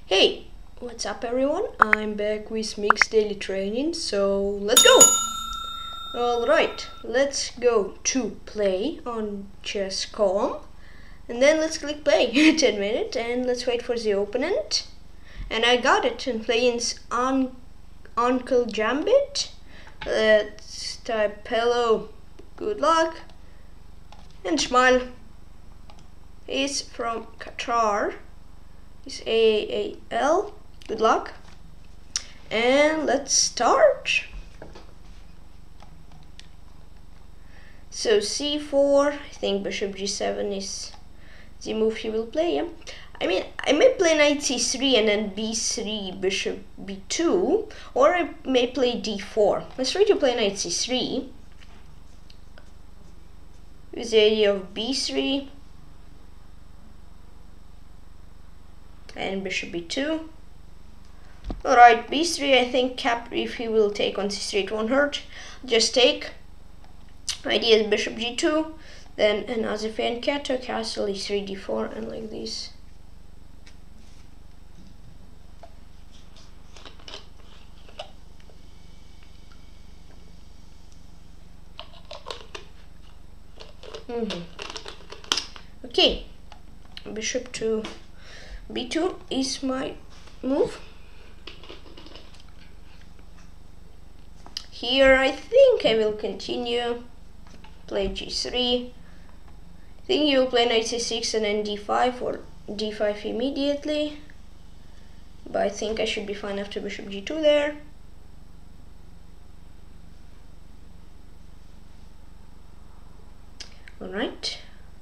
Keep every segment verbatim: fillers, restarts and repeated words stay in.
Hey, what's up everyone? I'm back with Mixed Daily Training, so let's go! Alright, let's go to play on chess dot com and then let's click play. ten minutes and let's wait for the opponent. And I got it and playing un unclejambit. Let's type hello, good luck, and smile. He's from Qatar. It's A A L, good luck, and let's start. So c four, I think bishop g seven is the move he will play. Yeah? I mean, I may play knight c three and then b three, bishop b two, or I may play d four. Let's try to play knight c three with the idea of b three and bishop b two. Alright, b three, I think cap, if he will take on c three it won't hurt. Just take. Idea is bishop g two, then another fan cato, castle e three, d four, and like this. Mm-hmm. Okay, bishop to b two is my move. Here I think I will continue, play g three. I think you will play knight c six and then d five or d five immediately. But I think I should be fine after bishop g two there. Alright.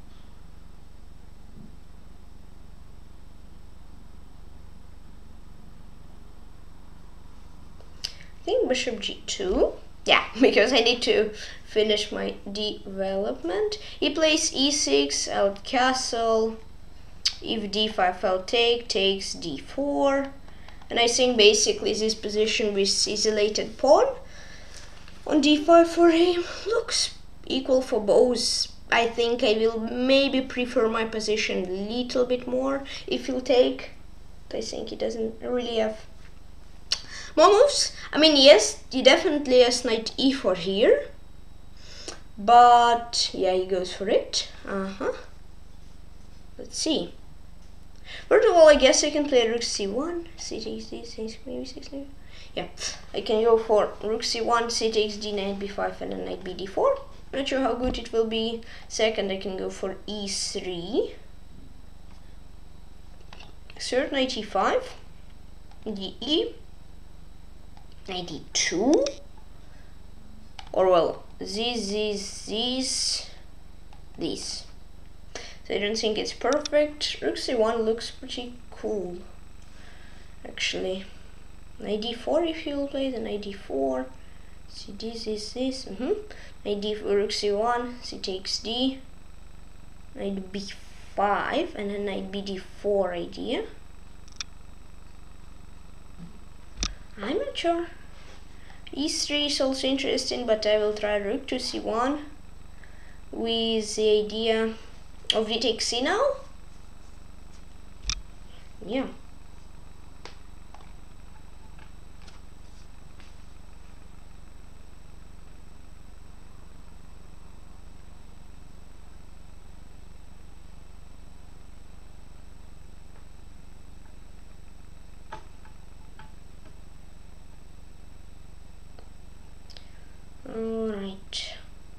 I think bishop g two, yeah, because I need to finish my development. He plays e six, I'll castle, if d five I'll take, takes d four, and I think basically this position with isolated pawn on d five for him looks equal for both. I think I will maybe prefer my position a little bit more if he'll take. I think he doesn't really have more moves. I mean, yes, he definitely has knight e four here, but yeah, he goes for it. Uh-huh. Let's see. First of all, I guess I can play rook c one, c takes d, c maybe six, maybe. Yeah, I can go for rook c one, c takes d, knight b five, and then knight b d four. Not sure how good it will be. Second, I can go for e three. Third, knight e five, d e. Knight e two, or well, this, this, this, this. So I don't think it's perfect. Rook c one looks pretty cool, actually. Knight d four if you will play, then knight d four. See this, this, this. Mm-hmm. Knight d four, rook c one, c takes d, knight b five, and then knight b d four idea. I'm not sure. e three is also interesting, but I will try rook to c one with the idea of d takes c now. Yeah. Alright.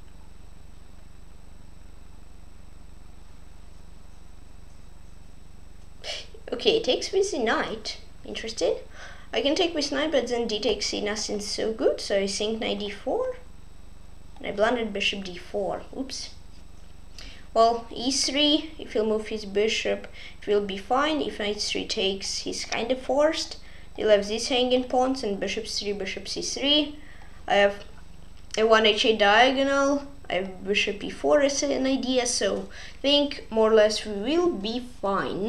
Okay, takes with the knight. Interesting. I can take with knight, but then d takes c, nothing so good. So I think knight d four. And I blundered bishop d four. Oops. Well, e three, if he'll move his bishop, it will be fine. If knight three takes, he's kind of forced. He'll have these hanging pawns and bishop three, bishop c three. I have a one h eight diagonal. I have bishop e four as an idea, so I think more or less we will be fine.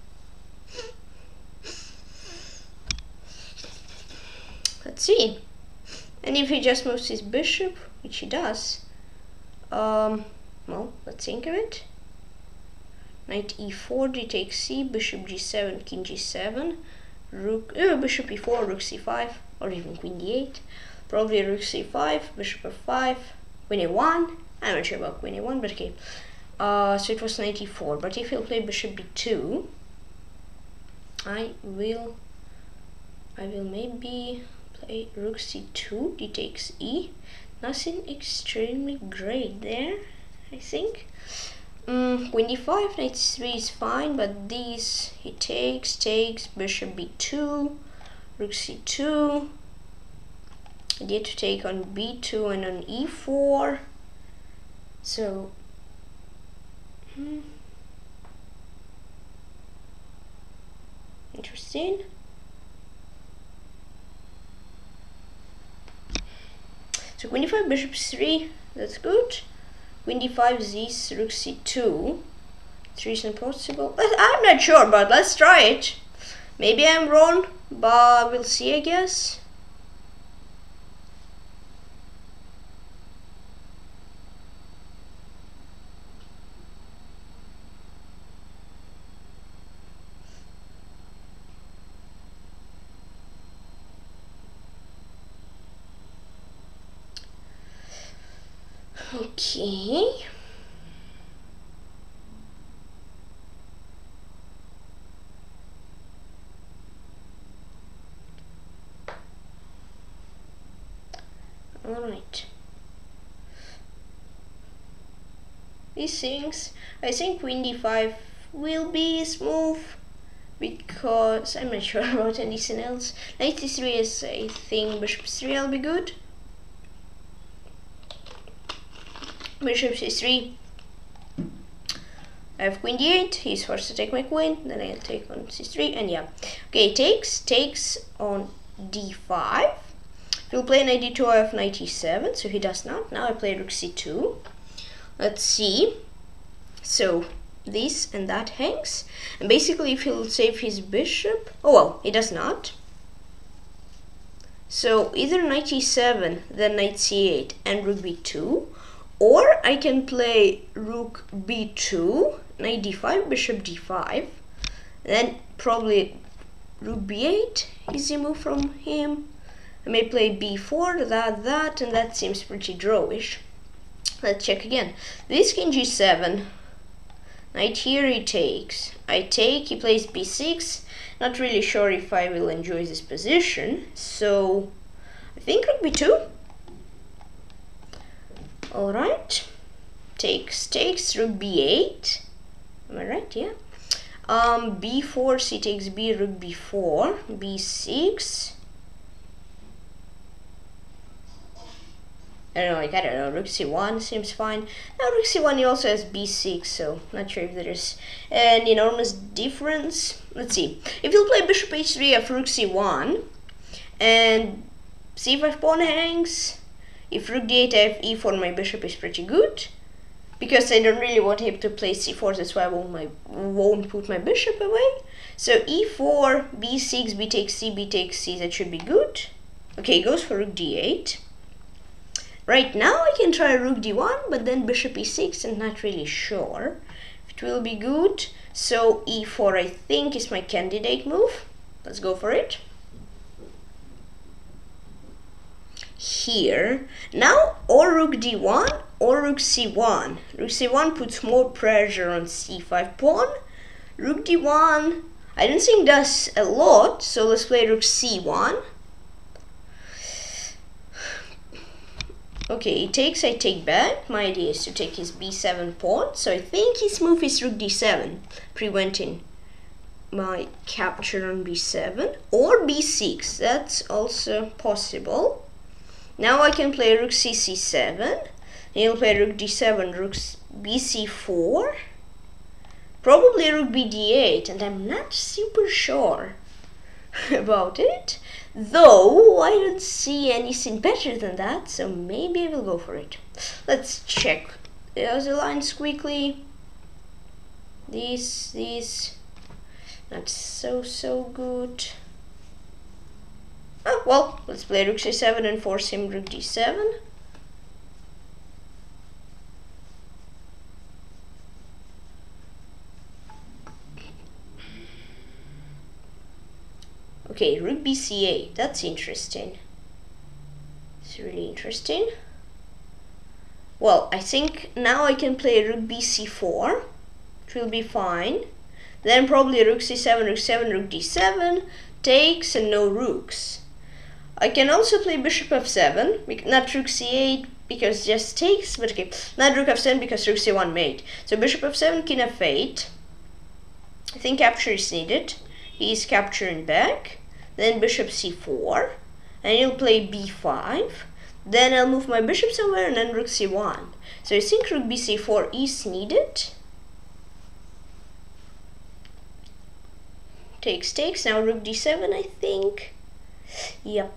Let's see. And if he just moves his bishop, which he does, um, well, let's think of it. Knight e four, d takes c, bishop g seven, king g seven. rook, oh, bishop e four, rook c five, or even queen d eight. Probably rook c five, bishop f five, queen a one. I'm not sure about queen a one, but okay. Uh, so it was knight e four. But if he'll play bishop b two, I will, I will maybe play rook c two, d takes e. Nothing extremely great there, I think. Mm, queen d five, knight c three is fine, but these he takes, takes, bishop b two, rook c two. I get to take on b two and on e four. So, hmm. Interesting. So queen d five, bishop c three, that's good. Queen d five, this, rook c two. three is impossible. I'm not sure, but let's try it. Maybe I'm wrong, but we'll see, I guess. Okay. All right. These things, I think queen d five will be smooth because I'm not sure about anything else. Knight c three is, I think, bishop c three will be good. Bishop c three. I have queen d eight, he's forced to take my queen, then I'll take on c three, and yeah. Okay, takes, takes on d five. He'll play knight d two, I have knight e seven, so he does not. Now I play rook c two. Let's see. So, this and that hangs. And basically, if he'll save his bishop, oh well, he does not. So, either knight e seven, then knight c eight, and rook b two. Or I can play rook b two, knight d five, bishop d five, then probably rook b eight, easy move from him. I may play b four, that, that, and that seems pretty drawish. Let's check again. This king g seven, knight here he takes. I take, he plays b six, not really sure if I will enjoy this position, so I think rook b two. Alright, takes, takes, rook b eight, am I right? Yeah. Um, b four, c takes b, rook b four, b six. I don't know, like, I don't know, rook c one seems fine. Now rook c one, he also has b six, so not sure if there is an enormous difference. Let's see. If you'll play bishop h three, I have rook c one, and c five pawn hangs. If rook d eight, I have e four, my bishop is pretty good. Because I don't really want him to play c four, that's why I won't, my, won't put my bishop away. So e four, b six, b takes c, b takes c, that should be good. Okay, he goes for rook d eight. Right now I can try rook d one, but then bishop e six, and not really sure if it will be good. So e four, I think, is my candidate move. Let's go for it. Here. Now, or rook d one or rook c one. Rook c one puts more pressure on c five pawn. Rook d one, I don't think does a lot, so let's play rook c one. Okay, he takes, I take back. My idea is to take his b seven pawn, so I think his move is rook d seven, preventing my capture on b seven, or b six, that's also possible. Now I can play rook c c seven, he'll play rook d seven, rook b c four, probably rook b d eight, and I'm not super sure about it, though I don't see anything better than that, so maybe I will go for it. Let's check the other lines quickly. This, this, not so, so good. Oh, well, let's play rook c seven and force him rook d seven. Okay, rook b c eight. That's interesting. It's really interesting. Well, I think now I can play rook b c four. It will be fine. Then probably rook c seven, rook seven, rook d seven. Takes and no rooks. I can also play bishop f seven, not rook c eight because just takes, but okay, not rook f seven because rook c one mate. So bishop f seven, king f eight. I think capture is needed. He is capturing back. Then bishop c four, and he'll play b five. Then I'll move my bishop somewhere and then rook c one. So I think rook b c four is needed. Takes, takes. Now rook d seven, I think. Yep.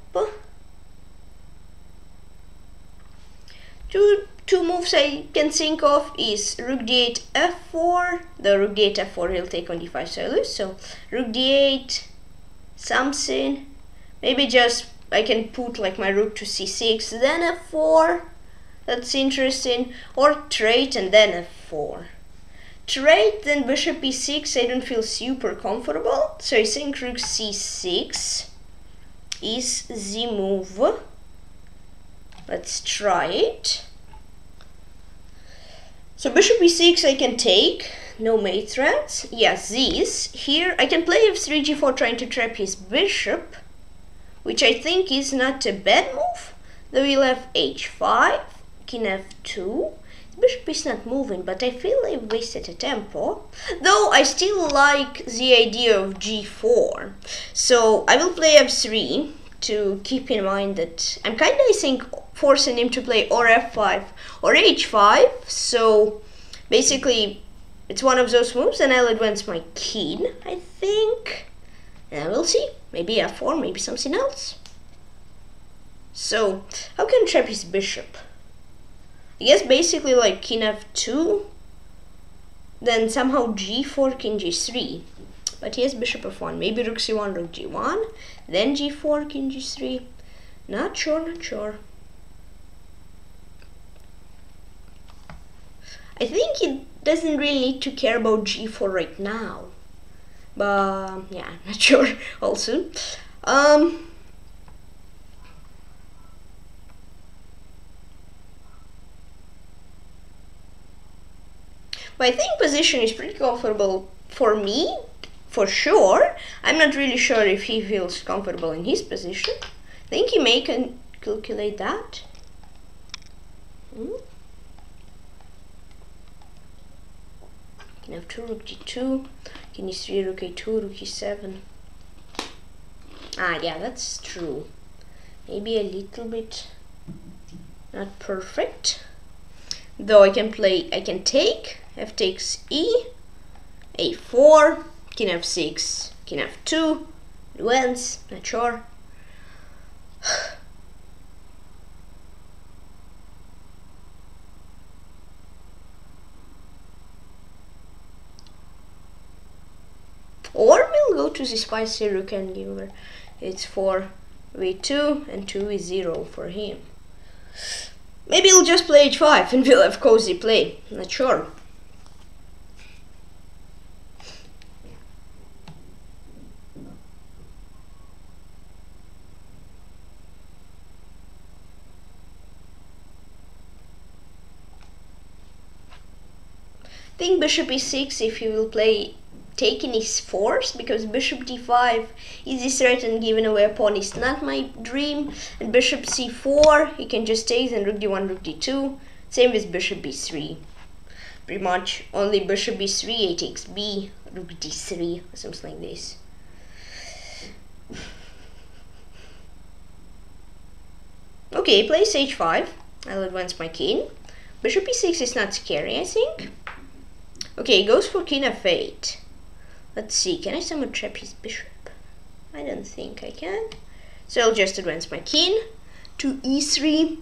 Two, two moves I can think of is rook d eight, f four. The rook d eight, f four, he'll take on d five, so I lose. So rook d eight, something. Maybe just I can put like my rook to c six, then f four. That's interesting. Or trade and then f four. Trade, then bishop e six. I don't feel super comfortable. So I think rook c six is the move. Let's try it. So bishop e six I can take. No mate threats. Yes, this. Here I can play f three, g four trying to trap his bishop, which I think is not a bad move. Then we'll have h five, king f two. The bishop is not moving, but I feel I wasted a tempo. Though I still like the idea of g four. So I will play f three to keep in mind that I'm kind of, I think, forcing him to play or f five or h five. So basically, it's one of those moves, and I'll advance my king, I think. And we'll see. Maybe f four, maybe something else. So, how can I trap his bishop? I guess basically like king f two, then somehow g four, king g three. But he has bishop f one. Maybe rook c one, rook g one, then g four, king g three. Not sure, not sure. I think he doesn't really need to care about g four right now. But yeah, not sure also. Um, but I think position is pretty comfortable for me, for sure. I'm not really sure if he feels comfortable in his position. I think he may can calculate that. Hmm. King f two, rook g two, king e three, rook a two, rook e seven. Ah, yeah, that's true. Maybe a little bit not perfect. Though I can play, I can take, f takes e, a four, king f six, king f two, advance, not sure. Or we'll go to the spicy rook and giver. It's four v two and two v zero for him. Maybe he'll just play h five and we'll have cozy play. Not sure. I think bishop e six, if he will play taking is forced, because bishop d five is this threat and giving away a pawn is not my dream. And bishop c four, he can just take, and rook d one, rook d two. Same with bishop b three. Pretty much only bishop b three, a takes b, rook d three, or something like this. Okay, plays h five. I'll advance my king. Bishop e six is not scary, I think. Okay, goes for king f eight. Let's see, can I somehow trap his bishop? I don't think I can. So I'll just advance my king to e three.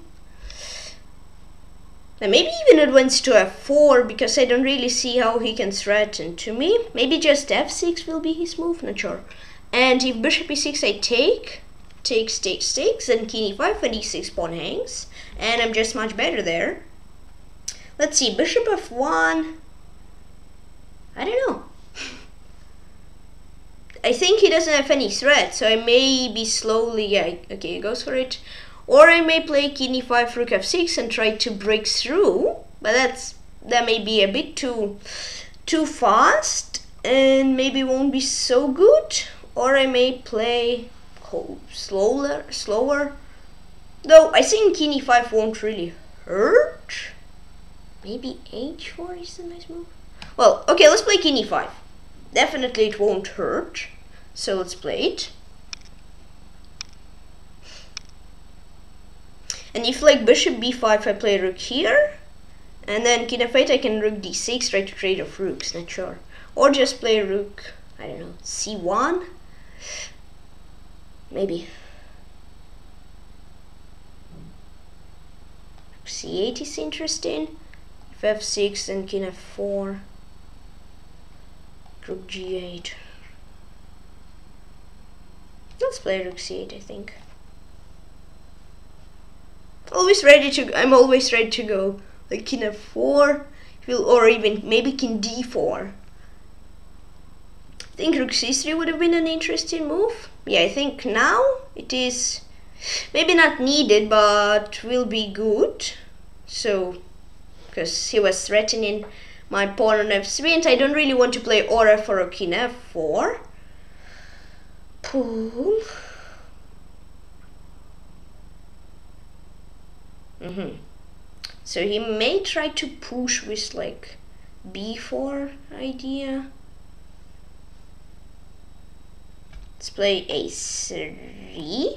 And maybe even advance to f four, because I don't really see how he can threaten to me. Maybe just f six will be his move, not sure. And if bishop e six I take, takes, takes, takes, then king e five and e six pawn hangs. And I'm just much better there. Let's see, bishop f one. I don't know. I think he doesn't have any threat, so I may be slowly, yeah, okay, he goes for it. Or I may play king e five, rook f six and try to break through, but that's that may be a bit too too fast and maybe won't be so good. Or I may play oh, slower, slower. Though I think king e five won't really hurt. Maybe h four is a nice move. Well, okay, let's play king e five. Definitely it won't hurt. So let's play it. And if like bishop b five, I play rook here. And then king f eight, I can rook d six, try to trade off rooks, not sure. Or just play rook, I don't know, c one. Maybe. c eight is interesting. If f six and king f four. Rook g eight. Let's play rook c eight, I think. Always ready to. I'm always ready to go. Like king f four, or even maybe king d four. I think rook c three would have been an interesting move. Yeah, I think now it is maybe not needed, but will be good. So, because he was threatening my pawn on f three, and I don't really want to play aura for a king f four. Boom. Mm-hmm. So he may try to push with like b four idea. Let's play a three.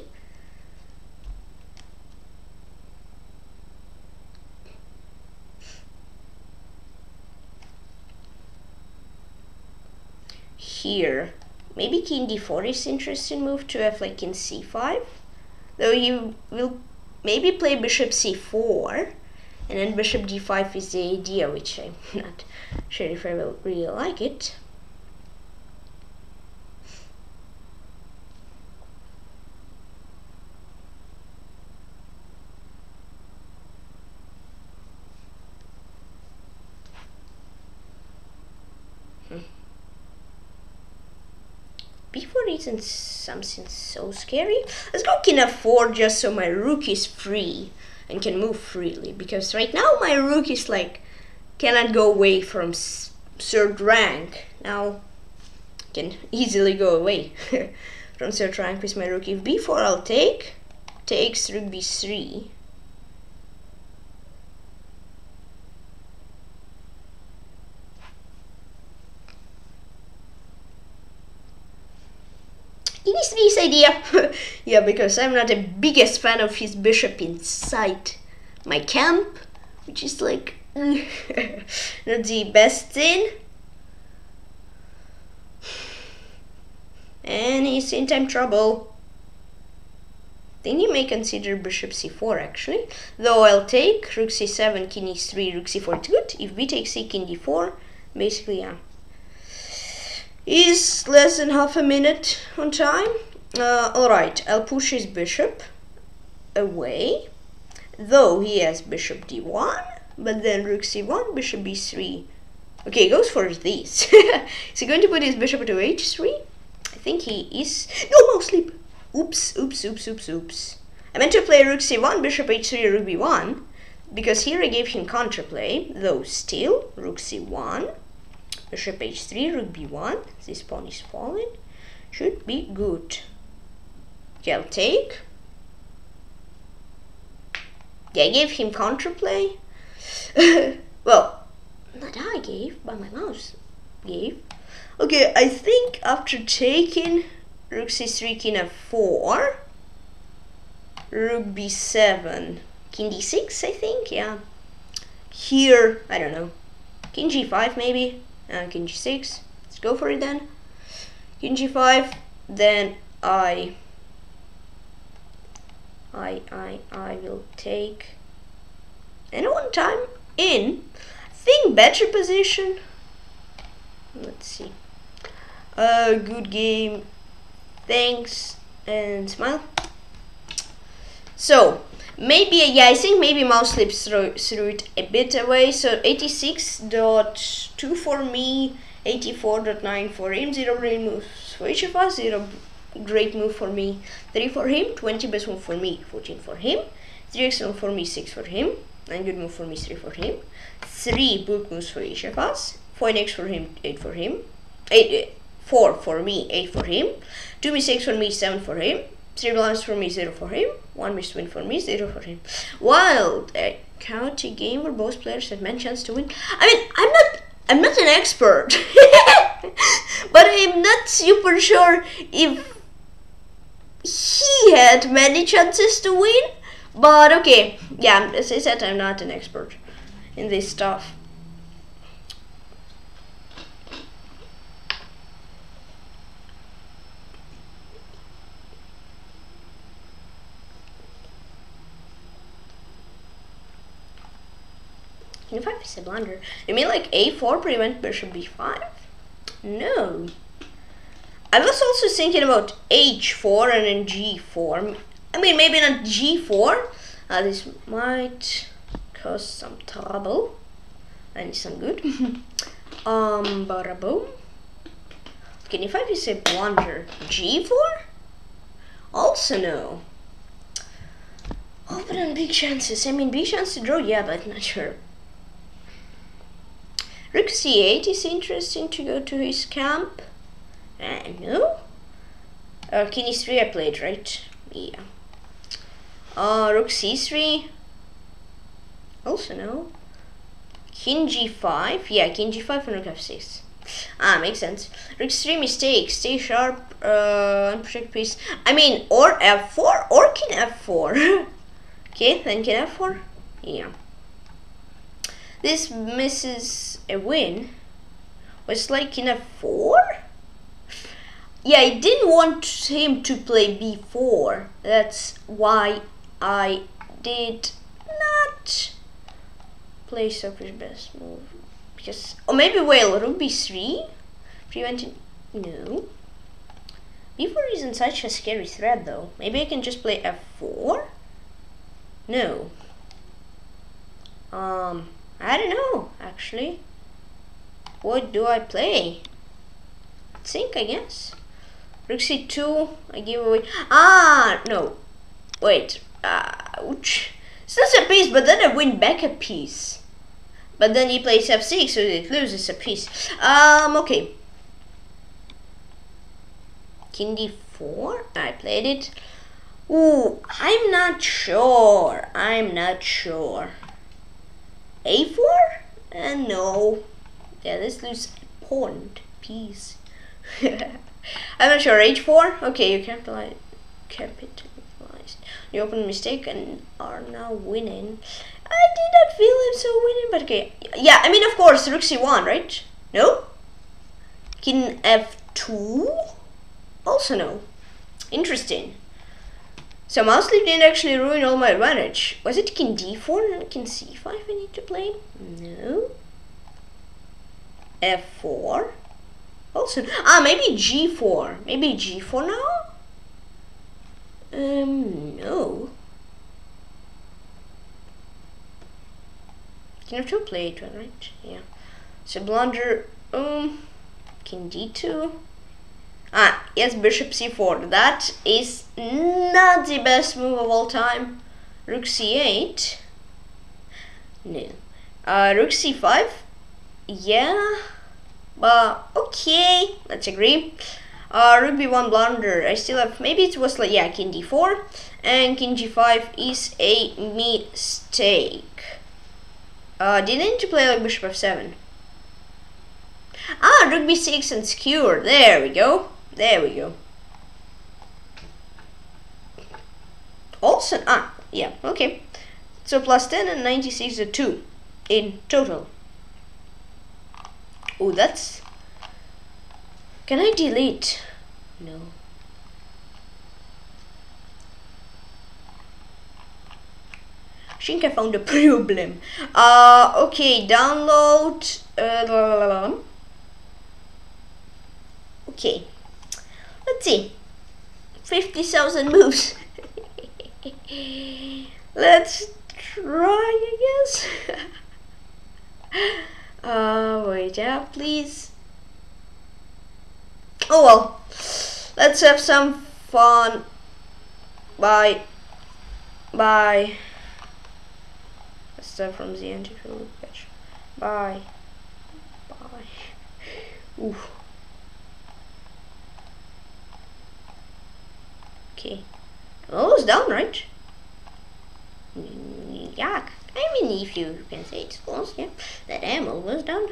Here, maybe king d four is interesting move to have like king c five. Though he will maybe play bishop c four. And then bishop d five is the idea, which I'm not sure if I will really like it. Hmm. b four isn't something so scary. Let's go king f four just so my rook is free and can move freely, because right now my rook is like cannot go away from third rank. Now can easily go away from third rank with my rook. If b four, I'll take takes rook b three. King e three is idea. Yeah, because I'm not the biggest fan of his bishop inside my camp, which is like not the best thing. And he's in time trouble. I think he may consider bishop c four actually. Though I'll take rook c seven, king e three, rook c four. It's good. If b takes c, king d four, basically, yeah. Is less than half a minute on time. Uh, Alright, I'll push his bishop away. Though he has bishop d one, but then rook c one, bishop b three. Okay, he goes for this. Is he going to put his bishop to h three? I think he is. No, mouse sleep. Oops, oops, oops, oops, oops. I meant to play rook c one, bishop h three, rook b one, because here I gave him counterplay. Though still, rook c one, bishop h three, rook b one. This pawn is falling. Should be good. Okay, I'll take. Yeah, I gave him counterplay. Well, not I gave, but my mouse gave. Okay, I think after taking rook c three, king f four, rook b seven, king d six, I think, yeah. Here, I don't know, king g five maybe, uh, king g six, let's go for it then. King g five, then I, I, I, I will take, and one time in, I think better position, let's see, uh, good game, thanks, and smile. So, maybe, yeah, I think maybe mouse slips through, through it a bit away, so eighty-six point two for me, eighty-four point nine for him, zero great moves for each of us, zero great move for me, three for him, twenty best move for me, fourteen for him, three excellent for me, six for him, nine good move for me, three for him, three good moves for each of us, four next for him, eight for him, eight, four for me, eight for him, two mistakes for me, seven for him, three blinds for me, zero for him, one missed win for me, zero for him. Wild a county game where both players have many chances to win. I mean, I'm not I'm not an expert, but I'm not super sure if he had many chances to win. But okay, yeah, as I said, I'm not an expert in this stuff. King five is a blunder. You mean like a four prevent bishop b five? No. I was also thinking about h four and then g four. I mean, maybe not g four. Uh, this might cause some trouble. I need some good. um, bada boom. King five is a blunder. g four? Also no. Open and big chances. I mean, big chance to draw, yeah, but not sure. Rook c eight is interesting to go to his camp. Uh, no. Uh, King e three I played, right? Yeah. Uh, Rook c three. Also no. King g five. Yeah, King g five and Rook f six. Ah, makes sense. Rook three mistakes. Stay sharp. Uh, unprotected piece. I mean, or f four or King f four. Okay, then King f four. Yeah. This misses a win. Was like King f four? Yeah, I didn't want him to play b four. That's why I did not play Stockfish best move. Because, or maybe, well, Rook b three? Prevented, no. b four isn't such a scary threat though. Maybe I can just play f four? No. Um... I don't know, actually. What do I play? Think, I guess. Rook c two, I give away. Ah, no. Wait. Ouch. It's not a piece, but then I win back a piece. But then he plays f six, so it loses a piece. Um, okay. King d four, I played it. Ooh, I'm not sure. I'm not sure. a four? Uh, no. Yeah, let's lose a pawn piece. I'm not sure. h four? Okay, you capitalize. Capitalized. You open a mistake and are now winning. I did not feel him so winning, but okay. Yeah, I mean, of course, Rook c one, right? No? King f two? Also no. Interesting. So mouse sleep didn't actually ruin all my advantage. Was it King d four and King c five I need to play? No. f four. Also, ah, maybe g four. Maybe g four now? Um, no. King f two play it, right? Yeah. So blunder, um, King d two. Ah, yes, Bishop c four. That is not the best move of all time. Rook c eight. No. Uh, Rook c five. Yeah. But okay, let's agree. Uh, Rook b one blunder. I still have. Maybe it was like, yeah, King d four, and King g five is a mistake. Uh, didn't need to play like Bishop f seven. Ah, Rook b six and skewer. There we go. There we go. Also, ah, yeah, okay. So plus ten and ninety-six are two in total. Oh, that's... Can I delete? No. I think I found a problem. Uh, okay, download. Uh, okay. Let's see. fifty thousand moves. Let's try, I guess. uh, wait, yeah, please. Oh well, let's have some fun. Bye. Bye. Let's start from the end if you look at. Bye. Bye. Oof. Okay. Almost done, right? Yeah. I mean, if you can say it's close, yeah. That I am almost done.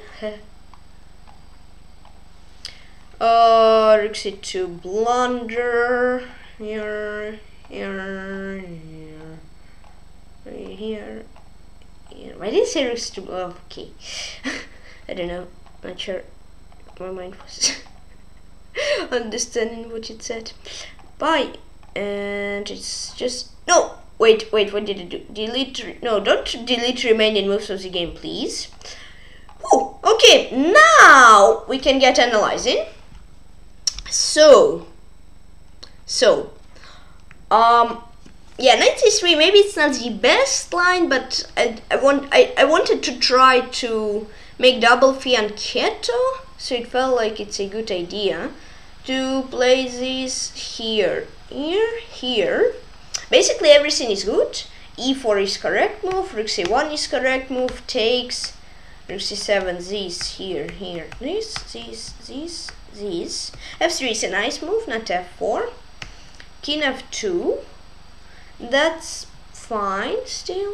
uh, rook c two blunder. Here, here, here, here. here. Why did I say rook c two? Oh, okay. I don't know. Not sure. My mind was understanding what it said. Bye. And it's just no. Wait, wait. What did it do? Delete. No, don't delete remaining moves of the game, please. Whew, okay, now we can get analyzing. So, so, um, yeah, ninety-three. Maybe it's not the best line, but I, I want, I, I wanted to try to make double fianchetto, so it felt like it's a good idea to play this here, here, here. Basically, everything is good. e four is correct move. Rook c one is correct move. Takes. Rook c seven. This here, here. This, this, this, this. f three is a nice move, not f four. King f two. That's fine still.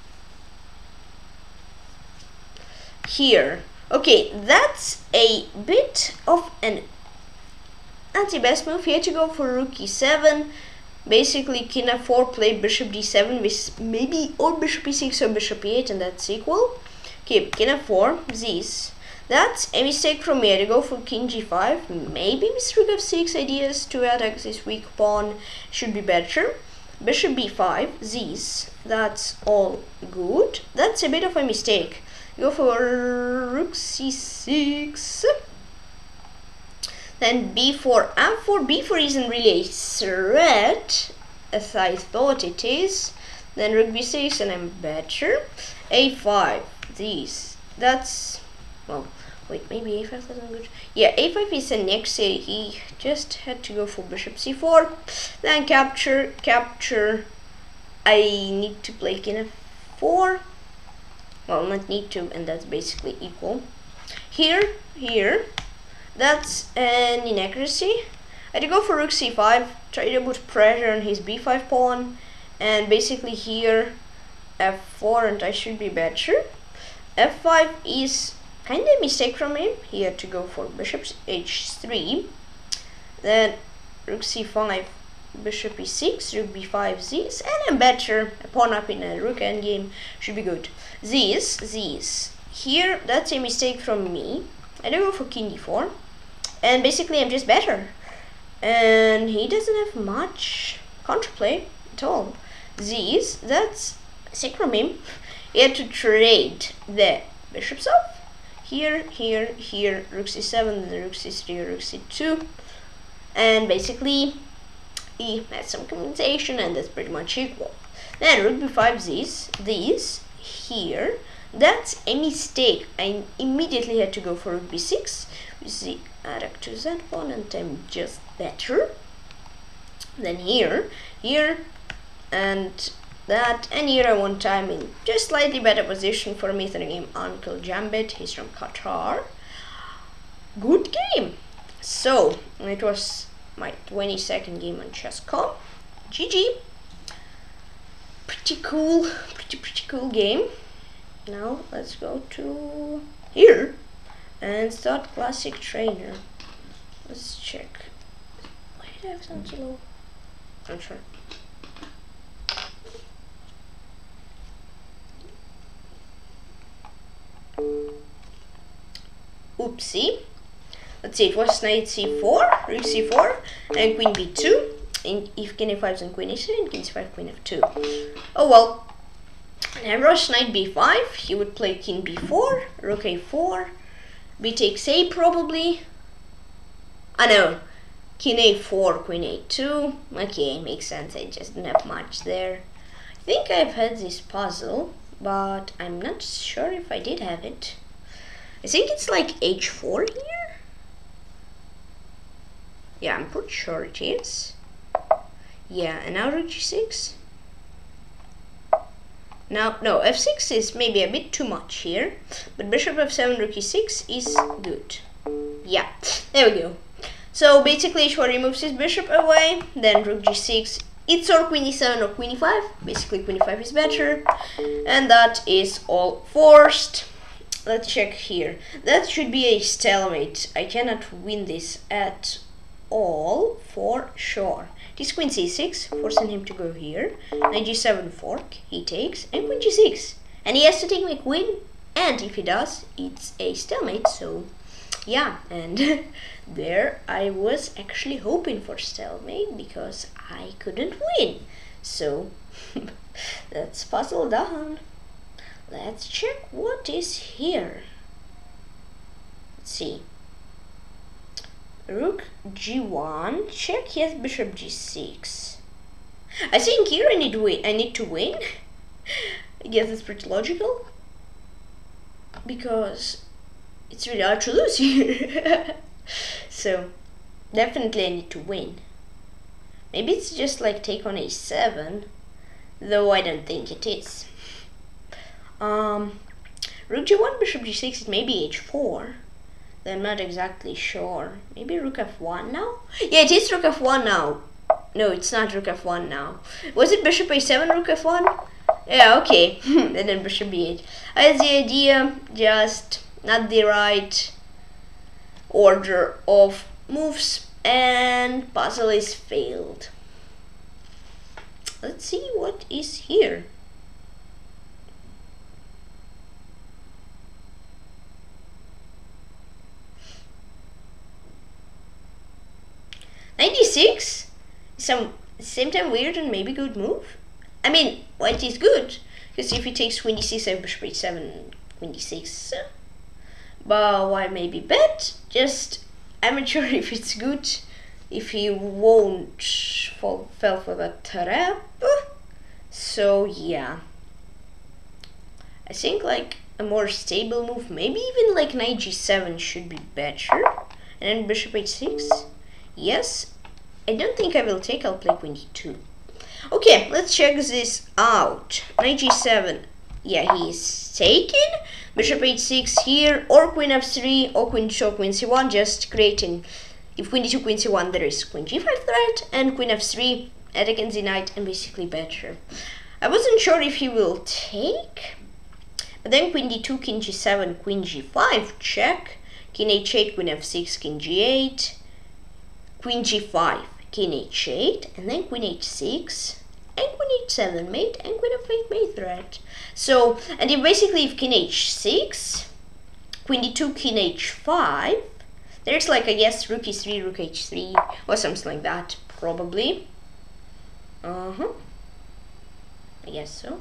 Here. Okay, that's a bit of an anti-best move. Here to go for rook e seven. Basically, king f four, play bishop d seven with maybe or bishop e six or bishop e eight, and that's equal. Okay, king f four, this. That's a mistake from me. To go for king g five, maybe with rook f six. Ideas to attack this weak pawn should be better. Bishop b five, this. That's all good. That's a bit of a mistake. Go for rook c six. Then b four, f four. b four isn't really a threat as I thought it is. Then rook b six, and I'm better. a five, this. That's, well, wait, maybe a five wasn't good. Yeah, a five is the next. He just had to go for bishop c four. Then capture, capture. I need to play king f four. Well, not need to, and that's basically equal. Here, here. That's an inaccuracy. I had to go for rook c five, try to put pressure on his b five pawn, and basically here f four, and I should be better. f five is kind of a mistake from him. He had to go for bishop h three, then rook c five, bishop e six, rook b five, this, and I'm better. A pawn up in a rook endgame should be good. This, this. Here, that's a mistake from me. I don't go for king d four. And basically I'm just better. And he doesn't have much counterplay at all. These, that's sick from him. He had to trade the bishops off. Here, here, here, rook c seven, then rook c three, rook c two. And basically he had some compensation, and that's pretty much equal. Then rook b five, these, these, here. That's a mistake. I immediately had to go for rook b six with the attack to that pawn, and I'm just better. Then here, here, and that, and here I won time in just slightly better position for me through the game unclejambit. He's from Qatar. Good game. So it was my twenty-second game on chess dot com. G G. Pretty cool, pretty pretty cool game. Now let's go to here and start classic trainer. Let's check. Why did I have sound so low? I'm sure. Oopsie. Let's see, it was knight c four, rook c four, and queen b two. And if king a five and queen a three, and king c five, queen f two. Oh well. And rush knight b five, he would play king b four, rook a four, b takes a probably. I know, king a four, queen a two. Okay, makes sense, I just didn't have much there. I think I've had this puzzle, but I'm not sure if I did have it. I think it's like h four here. Yeah, I'm pretty sure it is. Yeah, and now rook g six. Now, no, f six is maybe a bit too much here, but bishop f seven, rook e six is good. Yeah, there we go. So basically h four removes his bishop away, then rook g six, it's or queen e seven or queen e five, basically queen e five is better, and that is all forced. Let's check here. That should be a stalemate. I cannot win this at all for sure. This queen c six, forcing him to go here. Knight g seven fork, he takes, and queen g six. And he has to take my queen, and if he does, it's a stalemate, so yeah. And there I was actually hoping for stalemate because I couldn't win. So that's puzzle done. Let's check what is here. Let's see. Rook g one, check, he has bishop g six. I think here I need to win. I need to win. I guess it's pretty logical, because it's really hard to lose here. So definitely I need to win. Maybe it's just like take on a seven, though I don't think it is. Um, rook g one, bishop g six, it may be h four. I'm not exactly sure. Maybe rook f one now? Yeah, it is rook f one now. No, it's not rook f one now. Was it bishop a seven, rook f one? Yeah, okay. And then bishop b eight. I had the idea, just not the right order of moves, and puzzle is failed. Let's see what is here. ninety-six, some same time weird and maybe good move. I mean, white is good, because if he takes queen d six, I have bishop h seven, queen d six. But why maybe bad? Just, I'm not sure if it's good, if he won't fall fell for that trap. So yeah, I think like a more stable move, maybe even like knight g seven should be better, and then bishop h six. Yes, I don't think I will take, I'll play queen d two. Okay, let's check this out. Knight g seven, yeah, he is taken. Bishop h six here, or queen f three, or queen d two, queen c one, just creating, if queen d two, queen c one, there is queen g five threat, and queen f three, add against the knight, and basically better. I wasn't sure if he will take, but then queen d two, king g seven, queen g five, check, king h eight, queen f six, king g eight, queen g five, king h eight, and then queen h six, and queen h seven mate, and queen f eight mate threat. So, and then basically if king h six, queen d two, king h five, there's like, I guess, rook e three, rook h three, or something like that, probably. Uh-huh. I guess so.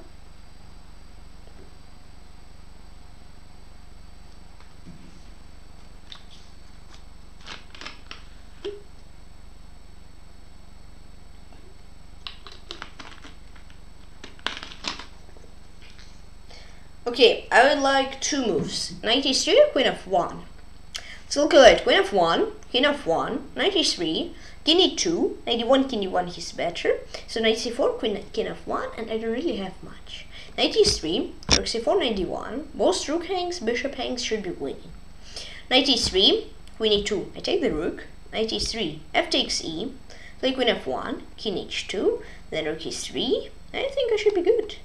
Okay, I would like two moves. Knight h three or queen f one. Let's look at it. Queen f one, king f one, knight h three, king e two, knight d one, king d one is better. So knight c four, queen, king f one, and I don't really have much. Knight e three, rook c four, knight d one. Both rook hangs, bishop hangs should be winning. Knight e three, queen e two, I take the rook. Knight e three, f takes e, play queen f one, king h two, then rook e three. I think I should be good.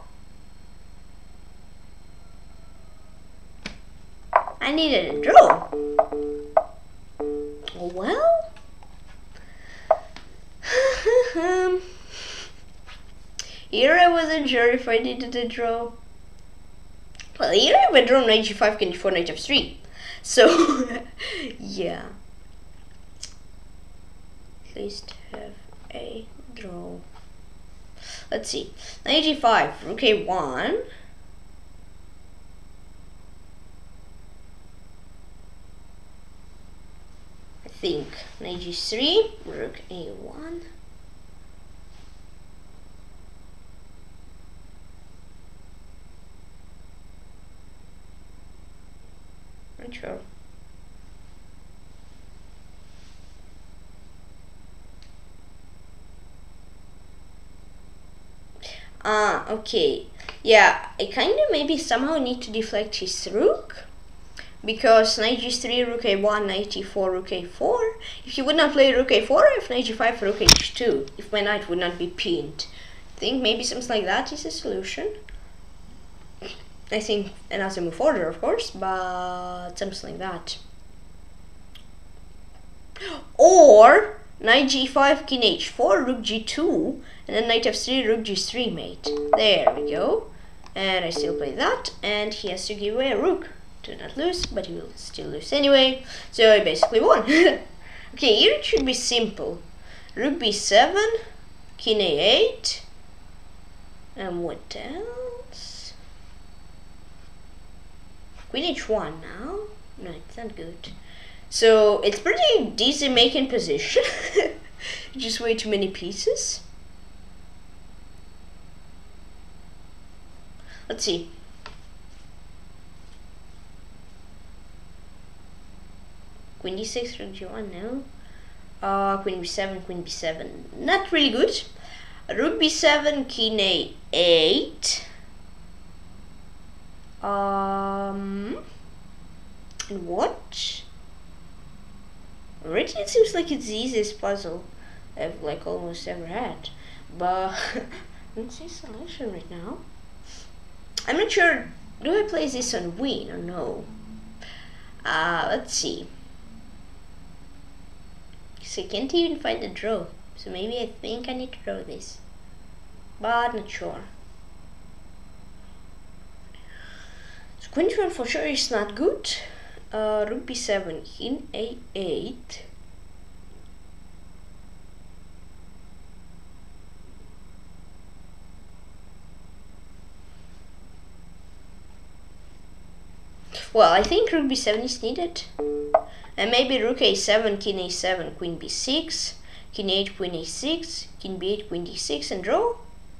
I needed a draw. Well, here I wasn't sure if I needed a draw. Well, here I have a draw, knight g five, king g four, knight f three. So, yeah. At least have a draw. Let's see. Knight g five, rook a one. I think knight g three, rook a one. Not sure. Ah, okay. Yeah, I kind of maybe somehow need to deflect his rook. Because knight g three, rook a one, knight e four, rook a four. If you would not play rook a four, I have knight g five, rook h two. If my knight would not be pinned. I think maybe something like that is a solution. I think another move order, of course, but something like that. Or knight g five, king h four, rook g two, and then knight f three, rook g three mate. There we go. And I still play that, and he has to give away a rook to not lose, but he will still lose anyway. So I basically won. Okay, here it should be simple. Rook b seven, king a eight, and what else? Queen h one now. No, it's not good. So it's pretty decent making position. Just way too many pieces. Let's see. Queen d six, rook g one, no. Uh, queen b seven, queen b seven, not really good. Rook b seven, king a eight. Um, and what? Already it seems like it's the easiest puzzle I've like almost ever had. But let's see solution right now. I'm not sure, do I play this on win or no? Uh, let's see. So I can't even find a draw. So maybe I think I need to draw this. But not sure. So queen one for sure is not good. Uh, rook b seven, king a eight. Well, I think rook b seven is needed. And maybe rook a seven, king a seven, queen b six, king eight, queen a six, king b eight, queen d six, and draw.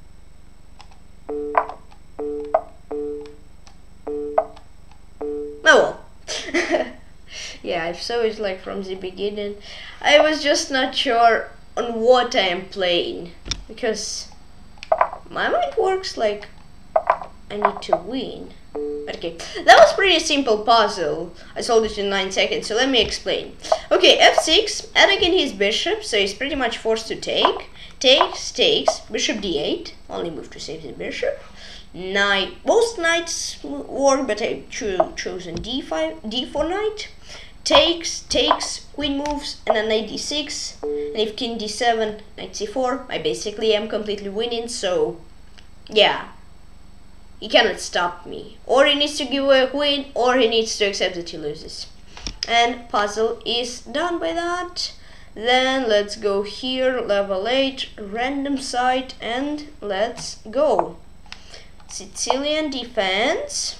Oh well. Yeah, if so it's like from the beginning. I was just not sure on what I am playing. Because my mind works like I need to win. Okay, that was pretty simple puzzle. I solved it in nine seconds, so let me explain. Okay, f six, and again his bishop, so he's pretty much forced to take. Takes, takes, bishop d eight, only move to save the bishop. Knight, most knights work, but I cho chosen d five, d four knight. Takes, takes, queen moves, and then knight d six. And if king d seven, knight c four, I basically am completely winning, so yeah. He cannot stop me. Or he needs to give away a queen, or he needs to accept that he loses. And puzzle is done by that. Then let's go here, level eight, random site, and let's go. Sicilian defense.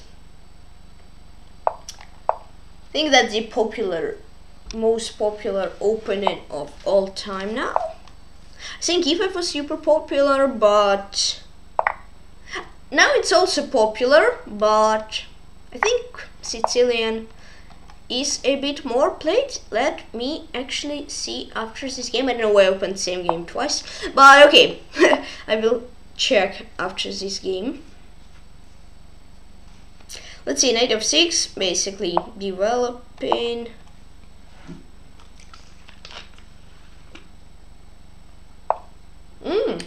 I think that's the popular, most popular opening of all time now. I think e five was super popular, but now it's also popular, but I think Sicilian is a bit more played. Let me actually see after this game. I don't know why I opened the same game twice, but okay. I will check after this game. Let's see, knight f six, basically developing. Mm.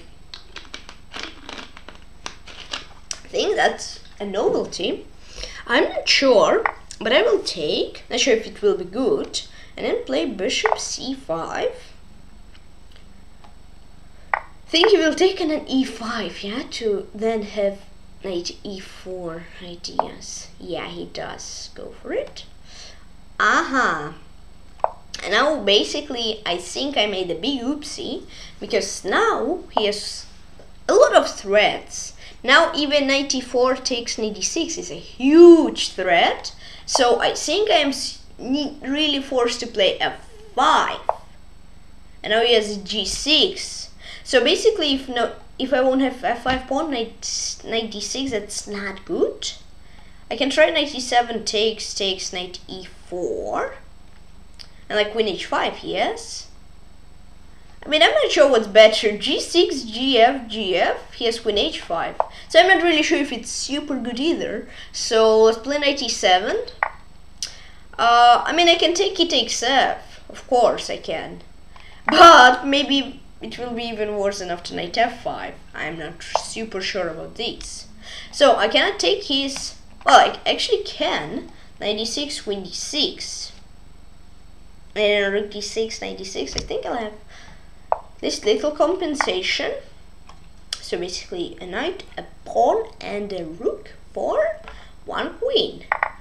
I think that's a novelty. I'm not sure, but I will take. Not sure if it will be good. And then play bishop c five. I think he will take an e five, yeah, to then have knight e four ideas. Yeah, he does. Go for it. Aha. And now basically I think I made a big oopsie, because now he has a lot of threats. Now even knight e four takes knight d six is a huge threat. So I think I am really forced to play f five. And now he has g six. So basically if no if I won't have f five pawn, knight, knight d six, that's not good. I can try knight e seven takes, takes knight e four. And like queen h five, yes. I mean, I'm not sure what's better, g six, g f, g f, he has queen h five. So I'm not really sure if it's super good either. So let's play knight e seven. Uh, I mean, I can take e takes f, of course I can. But maybe it will be even worse than after knight f five. I'm not super sure about this. So I cannot take his, well, I actually can. knight e six, queen d six. And rook d six, knight d six, I think I'll have this little compensation. So basically a knight, a pawn, and a rook for one queen.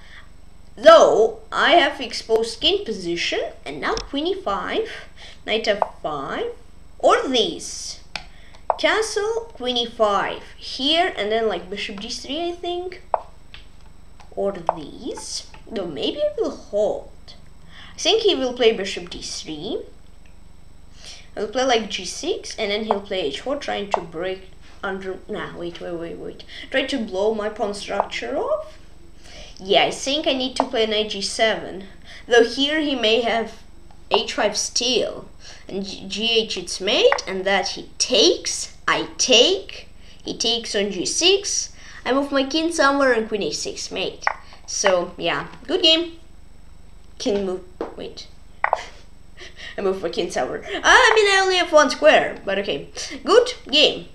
Though I have exposed king position, and now queen e five, knight f five, or these. Castle, queen e five here, and then like bishop d three, I think. Or these. Though maybe I will hold. I think he will play bishop d three. He'll play like g six, and then he'll play h four, trying to break under. Nah, wait, wait, wait, wait. Try to blow my pawn structure off. Yeah, I think I need to play knight g seven. Though here he may have h five still, and g h its mate, and that he takes. I take. He takes on g six. I move my king somewhere, and queen h six mate. So yeah, good game. King move. Wait. I move my king somewhere. Uh, I mean, I only have one square, but okay. Good game.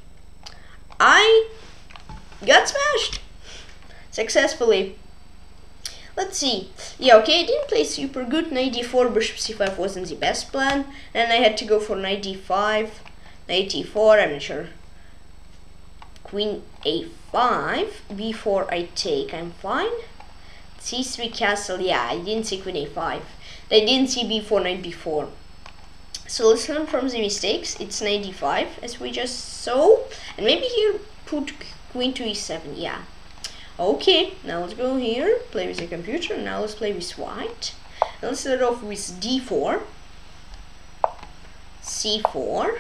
I got smashed successfully. Let's see. Yeah, okay, I didn't play super good. Knight d four, bishop c five wasn't the best plan. Then I had to go for knight d five, knight e four, I'm not sure. Queen a five, b four I take, I'm fine. c three castle, yeah, I didn't see queen a five. I didn't see b four, knight b four. So let's learn from the mistakes. It's knight d five, as we just saw. And maybe here put queen to e seven, yeah. Okay, now let's go here, play with the computer. Now let's play with white. Now let's start off with d four, c four.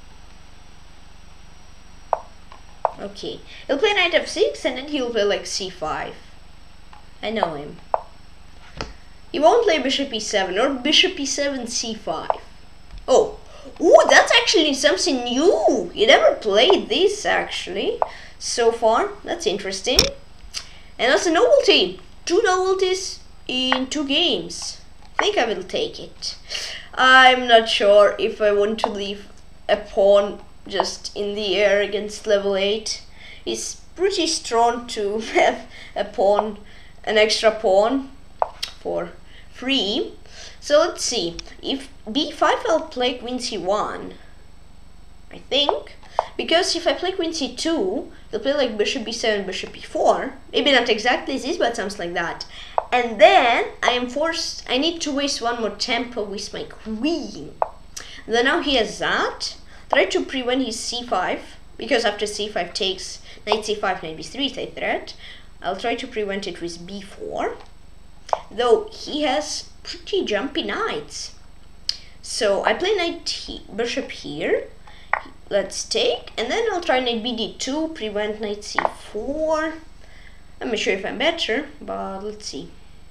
Okay, he'll play knight f six, and then he'll play like c five. I know him. He won't play bishop e seven or bishop e seven, c five. Oh, ooh, that's actually something new. He never played this actually so far. That's interesting. And that's a novelty. Two novelties in two games. I think I will take it. I'm not sure if I want to leave a pawn just in the air against level eight. It's pretty strong to have a pawn, an extra pawn for free. So let's see. If b five, I'll play queen c one, I think. Because if I play queen c two, they'll play like bishop b seven, bishop e four. Maybe not exactly this, but something like that. And then I am forced, I need to waste one more tempo with my queen. Then now he has that. Try to prevent his c five, because after c five takes knight c five, knight b three is a threat. I'll try to prevent it with b four. Though he has pretty jumpy knights. So I play knight he bishop here. Let's take, and then I'll try knight b d two, prevent knight c four. I'm not sure if I'm better, but let's see.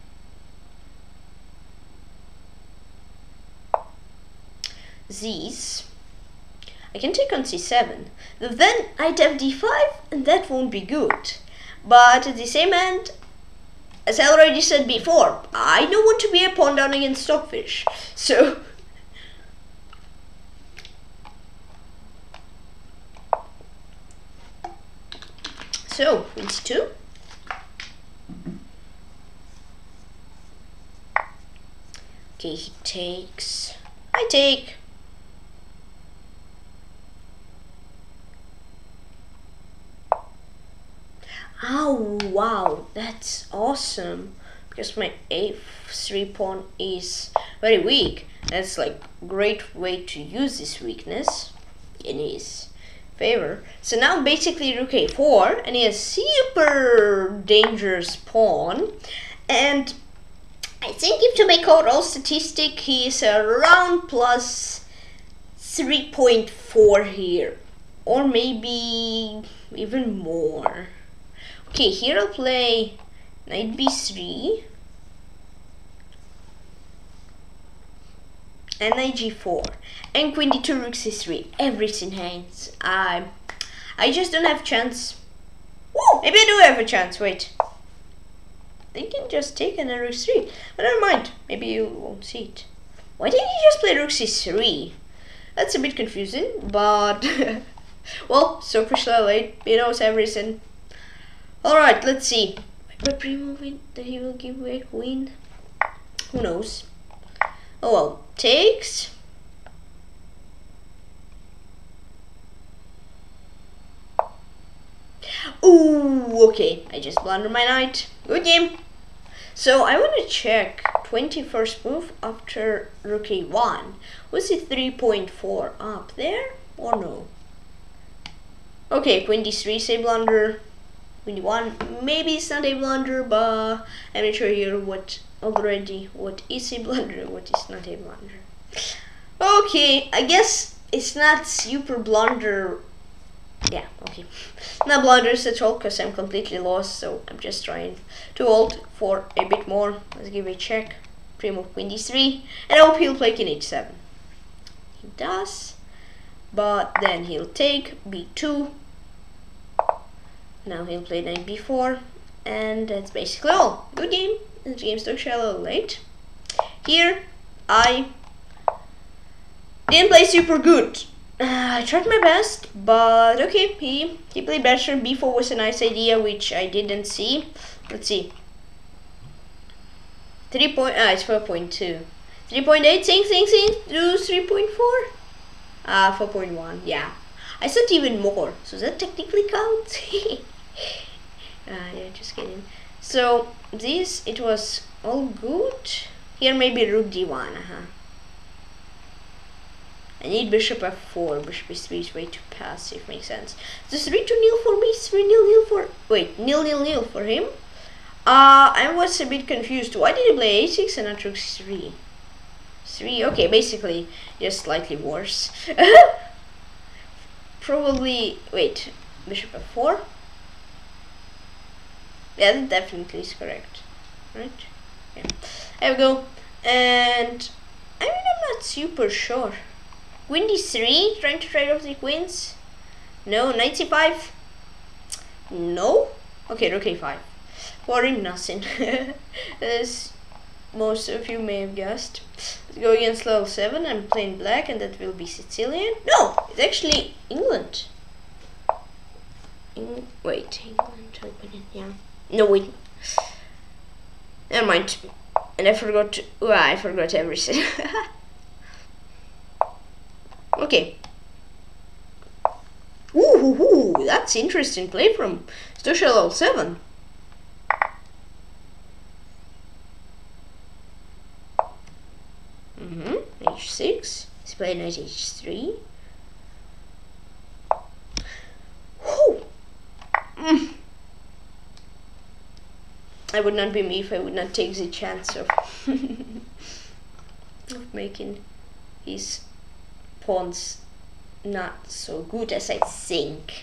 These. I can take on c seven. Then knight f d five, and that won't be good. But at the same end, as I already said before, I don't want to be a pawn down against Stockfish. So So, queen c two. Okay, he takes. I take. Oh, wow, that's awesome. Because my a three pawn is very weak. That's like great way to use this weakness in his favor. So now basically rook a four, and he has super dangerous pawn. And I think if to make overall statistic, he is around plus three point four here, or maybe even more. Okay, here I'll play knight b three. and knight g four, and queen d two, rook c three. Everything hangs. I, I just don't have chance. Woo! Maybe I do have a chance. Wait. They can just take and then rook three. But never mind. Maybe you won't see it. Why didn't you just play rook c three? That's a bit confusing, but well, Stockfish A I, he knows everything. Alright, let's see. By pre-moving that he will give away queen. Who knows? Oh well, takes. Ooh, okay. I just blundered my knight. Good game. So I want to check twenty-first move after rook a one. Was it three point four up there or no? Okay, queen d three is a blunder. Queen d one, maybe it's not a blunder, but I'm not sure here what already what is a blunder, what is not a blunder. Okay, I guess it's not super blunder. Yeah, okay. Not blunders at all, because I'm completely lost, so I'm just trying to hold for a bit more. Let's give it a check. Pre-move queen d three, and I hope he'll play king h seven. He does, but then he'll take b two. Now he'll play knight b four, and that's basically all. Good game. This game started a little late. Here, I didn't play super good. Uh, I tried my best, but okay, he, he played better. b four was a nice idea, which I didn't see. Let's see. three point, ah, it's four point two. three point eight, sing, sing, sing, do three point four. Ah, uh, four point one, yeah. I said even more, so that technically counts. Ah, yeah, just kidding. So, this, it was all good. Here maybe rook d one, uh-huh. I need bishop f four, bishop e three is way too passive, makes sense. So three to nil for me, three nil nil for, wait, nil nil nil for him. Uh, I was a bit confused. Why did he play a six and not rook three? three, okay, basically just slightly worse. Probably, wait, bishop f four? Yeah, that definitely is correct, right? Yeah, there we go. And, I mean, I'm not super sure. Queen d three, trying to trade off the queens. No, knight c five. No. Okay, rook a five. For him, nothing. As most of you may have guessed. Let's go against level seven. I'm playing black, and that will be Sicilian. No, it's actually England. In wait, England. Open it. Yeah. No, wait. Never mind. And I forgot. To, oh, I forgot everything. Okay. Ooh, ooh, ooh, that's interesting play from Stockfish level seven. Mm-hmm. h six. He's playing knight h three. Whew. Mm. I would not be me if I would not take the chance of of making his pawns not so good as I think.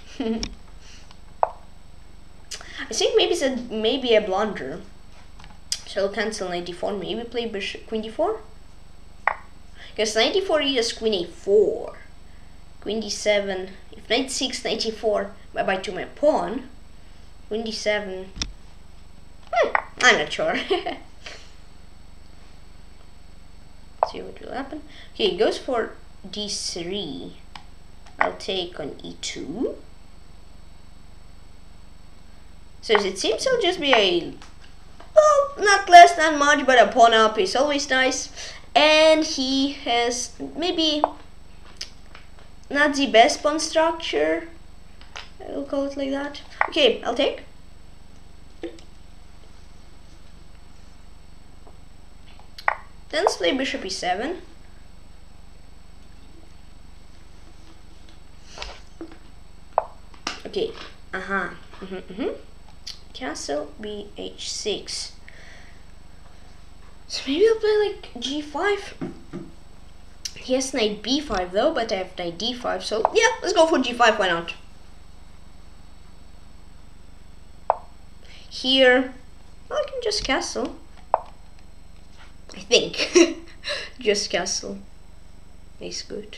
I think maybe it's a, maybe a blunder. So I'll cancel knight d four, maybe play bishop queen d four. Because knight d four is queen a four. Queen d seven. If knight six, knight d four, bye bye to my pawn. Queen d seven. Hmm, I'm not sure. See what will happen. Okay, he goes for d three. I'll take on e two. So as it seems, it'll just be a, well, not less, not much, but a pawn up is always nice. And he has maybe not the best pawn structure. I'll call it like that. Okay, I'll take. Then let's play bishop e seven. Okay, uh-huh, mm-hmm, mm-hmm. Castle b h six. So maybe I'll play like g five. He has knight b five though, but I have knight d five, so yeah, let's go for g five, why not? Here, well, I can just castle. I think. Just castle. is good.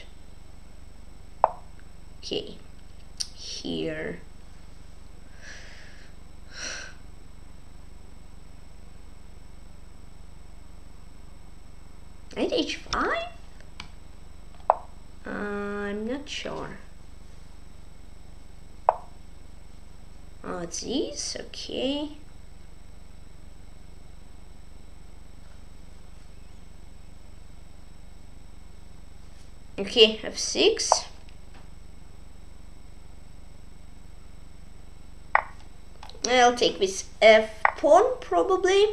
Okay, here. Knight h five? Uh, I'm not sure. Oh, it's these, okay. Okay, f six. I'll take this f pawn probably.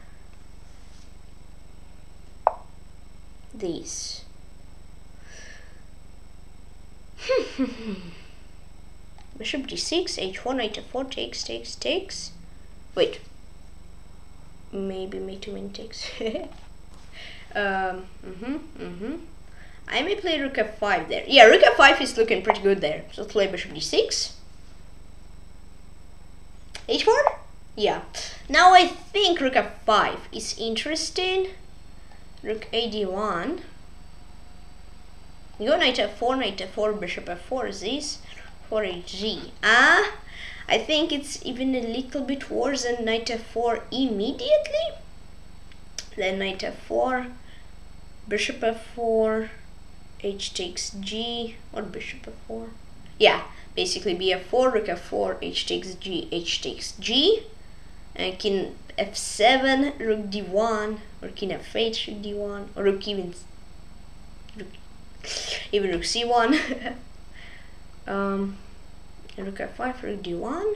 These. Bishop d six, h one, knight f four, takes, takes, takes. Wait. Maybe mate to win takes. um, mm-hmm, mm-hmm. I may play rook f five there. Yeah, rook f five is looking pretty good there. So let's play bishop d six. h four? Yeah. Now I think rook f five is interesting. Rook a d one. You go knight f four, knight f four, bishop f four is this. four h g. Ah, I think it's even a little bit worse than knight f four immediately. Then knight f four, bishop f four, h takes g, or bishop f four. Yeah, basically b f four, rook f four, h takes g, h takes g. And king f seven, rook d one, or king f eight, rook d one, or rook even, rook, even rook c one. um, rook f five, rook d one.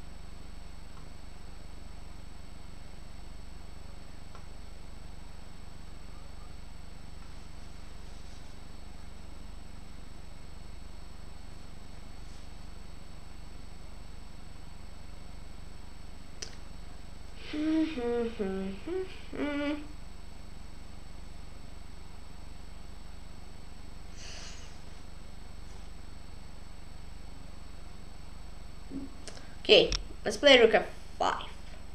Okay, let's play rook f five.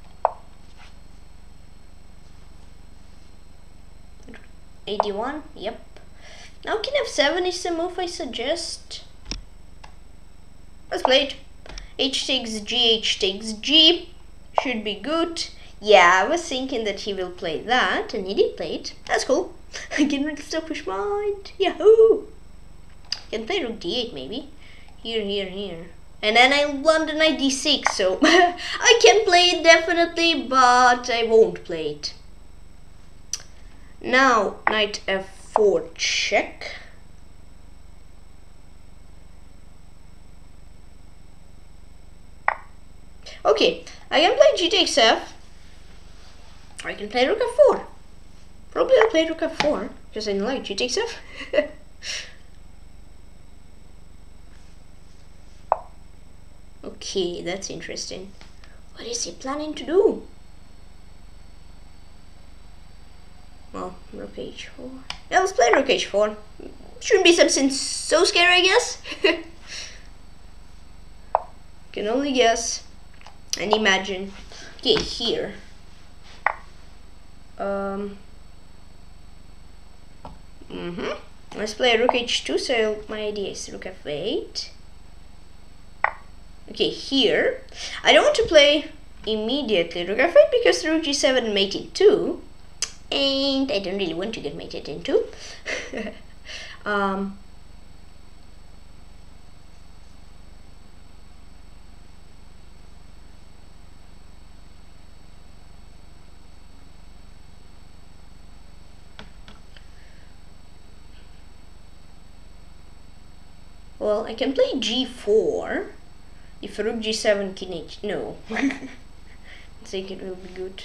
eighty-one, yep. Now king f seven is the move I suggest. Let's play it. H takes g, h takes g. Should be good. Yeah, I was thinking that he will play that, and he did play it. That's cool. I can read Stockfish mind. Yahoo! Can play rook d eight maybe. Here, here, here. And then I won the knight d six, so I can play it definitely, but I won't play it. Now, knight f four check. Okay, I can play g takes f. I can play rook f four. Probably I'll play rook f four, because I don't like g takes f. Okay, that's interesting. What is he planning to do? Well, rook h four. Yeah, let's play rook h four. Shouldn't be something so scary, I guess. Can only guess and imagine. Okay, here. Um. Mhm. Let's play rook h two. So my idea is rook f eight. Okay, here. I don't want to play immediately rook f eight because rook g seven mated two. And I don't really want to get mated into. um, well, I can play g four. If rook g seven, king h. No. I think it will be good.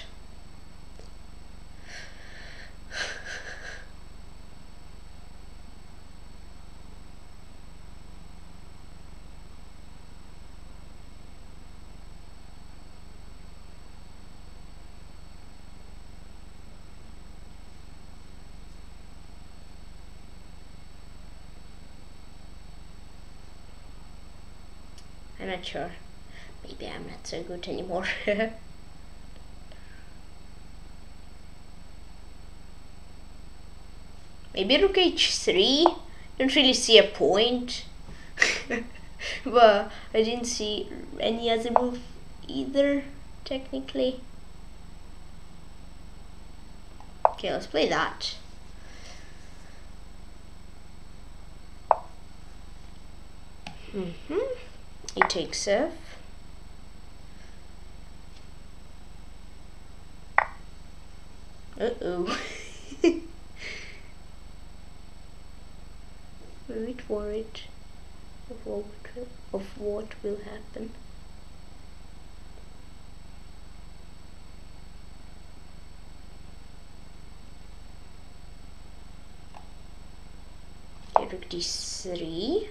I'm not sure. Maybe I'm not so good anymore. Maybe rook h three. don't really see a point. But I didn't see any other move either, technically. Okay, let's play that. Mm-hmm. He takes F. Uh-oh. Wait for it. Of what, of what will happen. Okay, rook d three.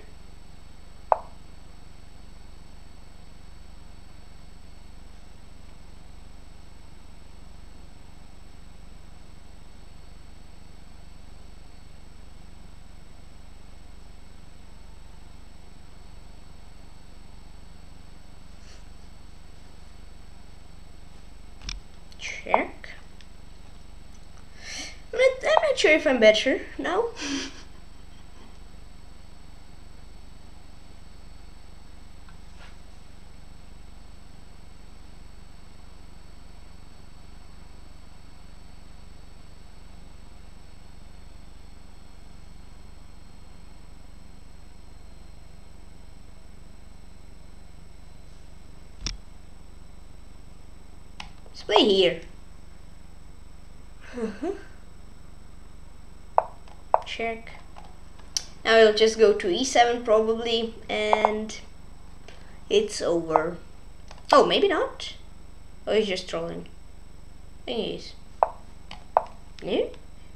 Check. I'm not, I'm not sure if I'm better now. Let's play here. Uh-huh. Check. Now we'll just go to e seven probably, and it's over. Oh, maybe not. Oh, he's just trolling. I think he is. No?